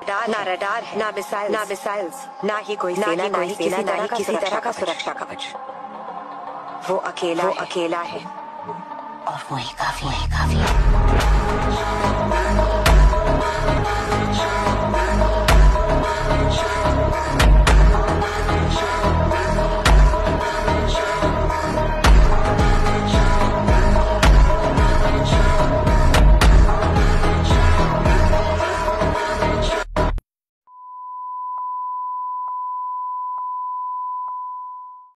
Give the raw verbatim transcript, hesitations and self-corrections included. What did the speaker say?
Radar ना radar ना missile ना मिसाइल्स ना ही कोई सेना ना ही किसी तरह का किसी तरह का सुरक्षा कवच। वो अकेला वो अकेला है और वही काफी है काफी है।